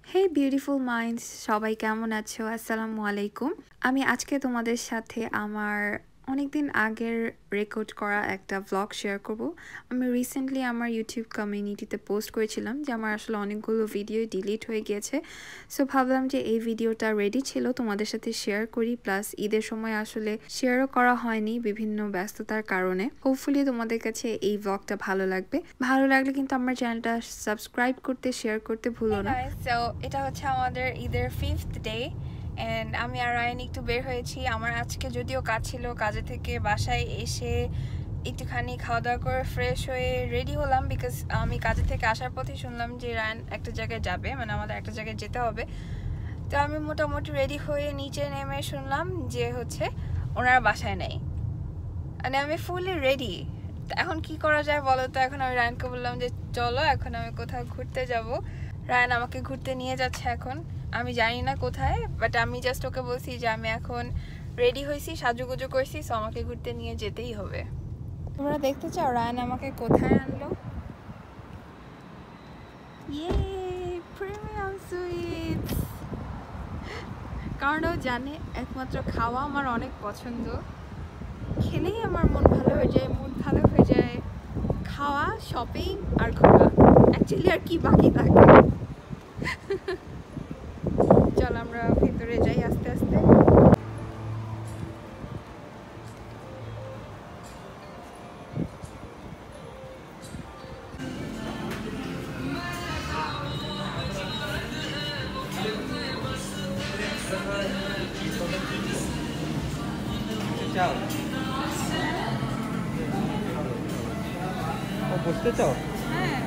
Hey beautiful minds, সবাই কেমন আছো? Assalamualikum. আমি আজকে তোমাদের সাথে আমার অনেকদিন আগের রেকর্ড করা একটা ব্লগ শেয়ার করব। আমি রিসেন্টলি আমার ইউটিউব কমিউনিটিতে পোস্ট করেছিলাম যে আমার আসলে অনেকগুলো ভিডিও ডিলিট হয়ে গিয়েছে। সো ভাবলাম যে এই ভিডিওটা রেডি ছিল তোমাদের সাথে শেয়ার করি, প্লাস ঈদের সময় আসলে শেয়ারও করা হয়নি বিভিন্ন ব্যস্ততার কারণে। হোপফুলি তোমাদের কাছে এই ব্লগটা ভালো লাগবে। ভালো লাগলে কিন্তু আমার চ্যানেলটা সাবস্ক্রাইব করতে, শেয়ার করতে ভুলো না। সো এটা হচ্ছে আমাদের ঈদের 5th ডে এন্ড আমি আর রায়ান একটু বের হয়েছি। আমার আজকে যদিও কাজ ছিল, কাজে থেকে বাসায় এসে একটুখানি খাওয়া দাওয়া করে ফ্রেশ হয়ে রেডি হলাম, বিকজ আমি কাজে থেকে আসার পথে শুনলাম যে রায়ান একটা জায়গায় যাবে, মানে আমাদের একটা জায়গায় যেতে হবে। তো আমি মোটামুটি রেডি হয়ে নিচে নেমে শুনলাম যে হচ্ছে ওনারা বাসায় নেই, মানে আমি ফুলি রেডি। এখন কি করা যায় বলো তো? এখন আমি রায়ানকে বললাম যে চলো এখন আমি কোথাও ঘুরতে যাব। রায়ান আমাকে ঘুরতে নিয়ে যাচ্ছে এখন, আমি জানি না কোথায়, বাট আমি জাস্ট ওকে বলছি যে আমি এখন রেডি হয়েছি, সাজুগুজু করছি, সো আমাকে ঘুরতে নিয়ে যেতেই হবে। তোমরা দেখতে চাও রায়ান আমাকে কোথায় আনলো? ইয়ে প্রিমিয়াম সুইটস। কারণ ও জানে একমাত্র খাওয়া আমার অনেক পছন্দ, খেলেই আমার মন ভালো হয়ে যায়, মুড ভালো হয়ে যায়। খাওয়া, শপিং আর ঘোরা, অ্যাকচুয়ালি আর কি বাকি থাকে। চল আমরা ভিতরে যাই আস্তে আস্তে। বসতে চাও? হ্যাঁ,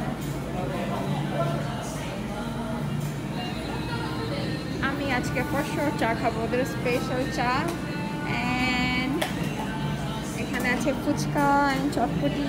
আমি আজকে ফর শিওর চা খাবো, ওদের স্পেশাল চা। এন্ড এখানে আছে ফুচকা এন্ড চটপটি।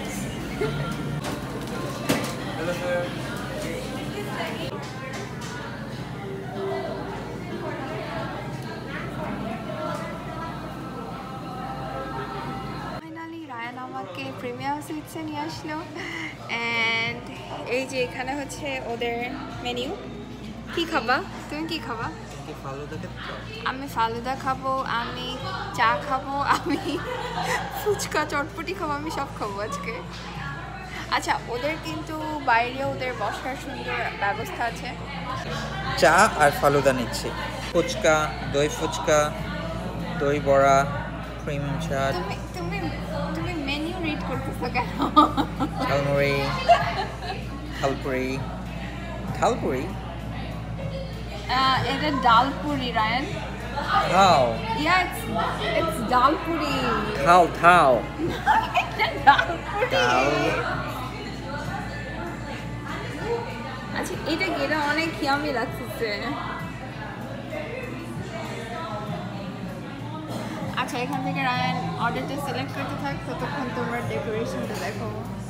আমাকে প্রিমিয়াম সুইটসে নিয়ে আসলো অ্যান্ড এই যে এখানে হচ্ছে ওদের মেনু। কি খাবা তুমি? কি খাবা? আমি ফালুদা খাবো, আমি চা খাবো, আমি ফুচকা চটপটি খাবো, আমি সব খাবো আজকে। আচ্ছা, ওদের কিন্তু বাইরেও ওদের বসার সুন্দর ব্যবস্থা আছে। চা আর ফালুদা নিচ্ছি, ফুচকা, দই ফুচকা, দই বড়া, প্রিমিয়াম চাট। তুমি তুমি তুমি মেনু রিড করতেছো কেন? ঝালমুড়ি, ঝালপুরি, ঝালপুরি। এটা ডালপুরি রায়ান। খাও। Yeah, it's dalpuri. খাও খাও। ডালপুরি। আচ্ছা, এটা গেলে অনেক ইয়ামি লাগতেছে। আচ্ছা, এখান থেকে রায়ান অর্ডারটা সিলেক্ট করতে থাক, ততক্ষণ তোমরা ডেকোরেশনটা দেখো।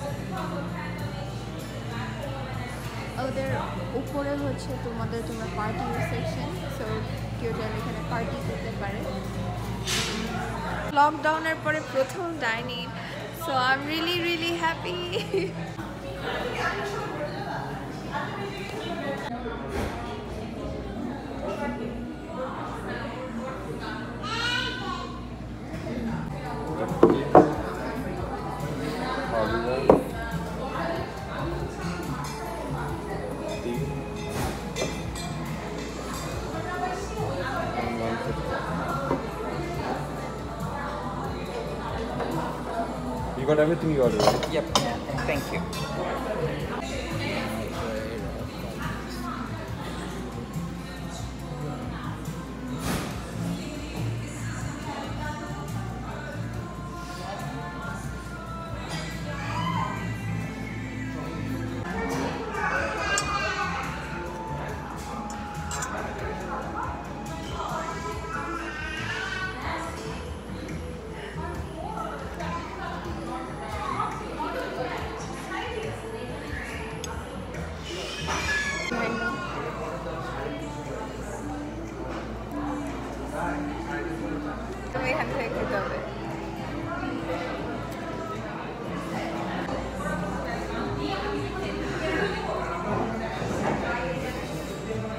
ওদের উপরে হচ্ছে তোমরা পার্টি সেকশন, সো কেউ চাইলে এখানে পার্টি করতে পারে। লকডাউনের পরে প্রথম dining, so I am really really happy. You got everything you ordered, right? Yep. Thank you.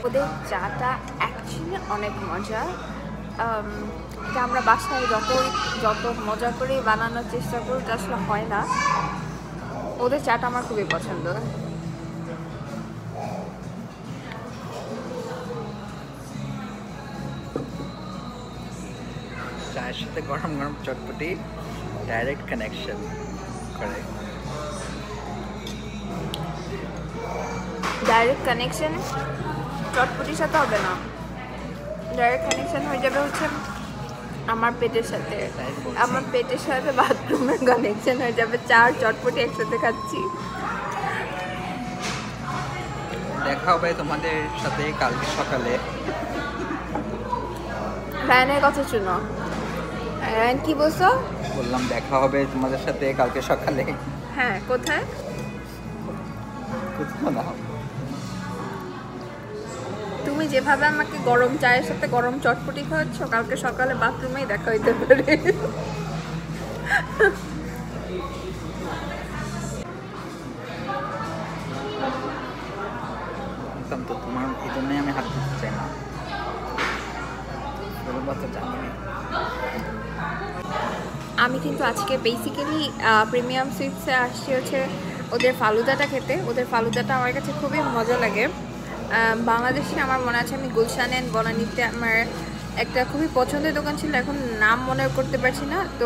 ওদের চাটা অ্যাকচুয়ালি অনেক মজা। এটা আমরা বাসায় যত মজা করে বানানোর চেষ্টা করি তা আসলে হয় না। ওদের চাটা আমার খুবই পছন্দ। চায়ের সাথে গরম গরম চটপটি ডাইরেক্ট কানেকশন করে। ডাইরেক্ট কানেকশন চটপটির সাথে হবে না, ডাইরেক্ট কানেকশন হয়ে যাবে হচ্ছে আমার পেটের সাথে। আমার পেটের সাথে বাথরুমের কানেকশন হয়ে যাবে। চার চটপটি একসাথে খাচ্ছি। দেখা হবে তোমাদের সাথে কালকে সকালে। রায়নের কথা শুনো। রায়ন কি বলছো? বললাম দেখা হবে তোমাদের সাথে কালকে সকালে। হ্যাঁ, কোথায়? কোথাও না, তুমি যেভাবে আমাকে গরম চায়ের সাথে গরম চটপটি খাওয়াচ্ছ, কালকে সকালে বাথরুমেই দেখা হইতে পারে। তো তোমার এই জন্যই আমি হাত দিতে চাই না। আমি কিন্তু আজকে বেসিক্যালি প্রিমিয়াম সুইটসে আসছি হচ্ছে ওদের ফালুদাটা খেতে। ওদের ফালুদাটা আমার কাছে খুবই মজা লাগে। বাংলাদেশে আমার মনে আছে আমি গুলশান এন্ড বনানীতে আমার একটা খুবই পছন্দের দোকান ছিল, এখন নাম মনে করতে পারছি না। তো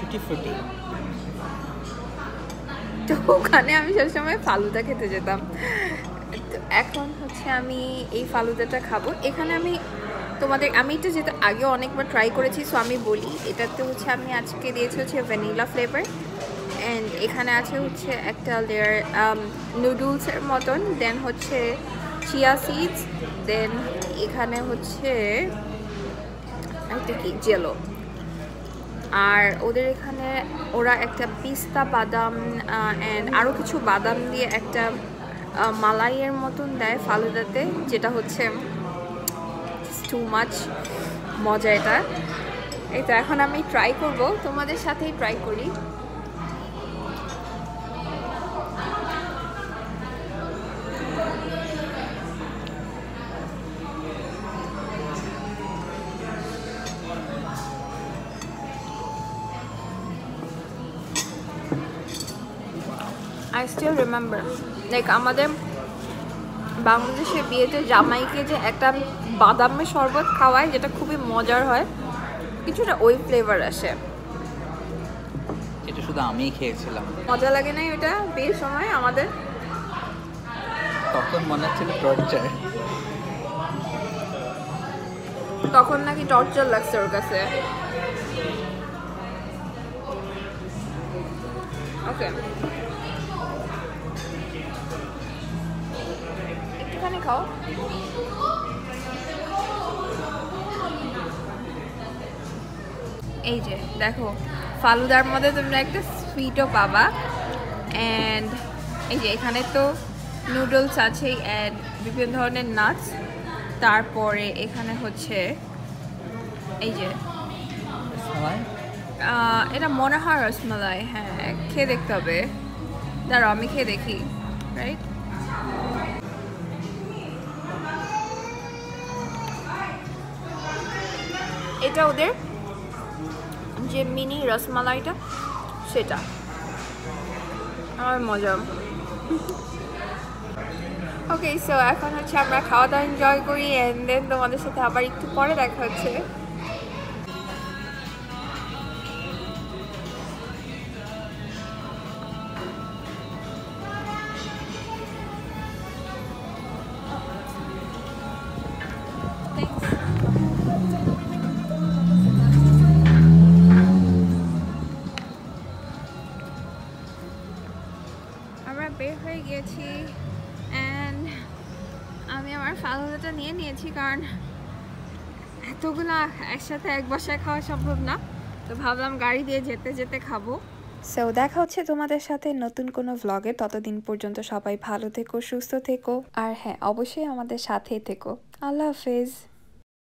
ওখানে আমি সবসময় ফালুদা খেতে যেতাম। তো এখন হচ্ছে আমি এই ফালুদাটা খাবো। এখানে আমি এটা যেহেতু আগে অনেকবার ট্রাই করেছি, সো আমি বলি এটাতে হচ্ছে আমি আজকে দিয়েছি হচ্ছে ভ্যানিলা ফ্লেভার, অ্যান্ড এখানে আছে হচ্ছে একটা লেয়ার নুডলসের মতন, দেন হচ্ছে চিয়া সিডস, দেন এখানে হচ্ছে একটা কি জেলো, আর ওদের এখানে ওরা একটা পিস্তা বাদাম অ্যান্ড আরও কিছু বাদাম দিয়ে একটা মালাইয়ের মতন দেয় ফালুদাতে, যেটা হচ্ছে টু মাচ মজা এটা। এই তো এখন আমি ট্রাই করব, তোমাদের সাথেই ট্রাই করি। I still remember, like আমাদের বাংলাদেশে বিয়েতে জামাইকে যে একটা বাদামের শরবত খাওয়ায় যেটা খুবই মজার হয়, কিছুটা ওই ফ্লেভার আসে। এটা শুধু আমিই খেয়েছিলাম। মজা লাগে না এটা বিয়ের সময় আমাদের? তখন মনে হচ্ছিল টর্চার। তখন নাকি টর্চার লাগছে ওর কাছে। ওকে, একটুখানি খাও। এই যে দেখো, ফালুদার মধ্যে তোমরা একটা সুইটও পাবা, অ্যান্ড এই যে এখানে তো নুডলস আছেই অ্যান্ড বিভিন্ন ধরনের নাটস। তারপরে এখানে হচ্ছে এই যে এটা মনে হয় রসমালাই। হ্যাঁ, খেয়ে দেখতে হবে। দাঁড়াও আমি খেয়ে দেখি। রাইট, এটা ওদের যে মিনি রসমালাইটা সেটা আমার মজা। ওকে, সো এখন হচ্ছে আমরা খাওয়া দাওয়া এনজয় করি, অ্যান্ড দেন তোমাদের সাথে আবার একটু পরে দেখা হচ্ছে। বের হয়ে গিয়েছি অ্যান্ড আমি আমার ফালুদাটা নিয়ে নিয়েছি, কারণ এতগুলা একসাথে এক বাসায় খাওয়া সম্ভব না। তো ভাবলাম গাড়ি দিয়ে যেতে যেতে খাবো। সো দেখা হচ্ছে তোমাদের সাথে নতুন কোনো ভ্লগে। ততদিন পর্যন্ত সবাই ভালো থেকো, সুস্থ থেকো, আর হ্যাঁ অবশ্যই আমাদের সাথেই থেকো। আল্লাহ হাফেজ।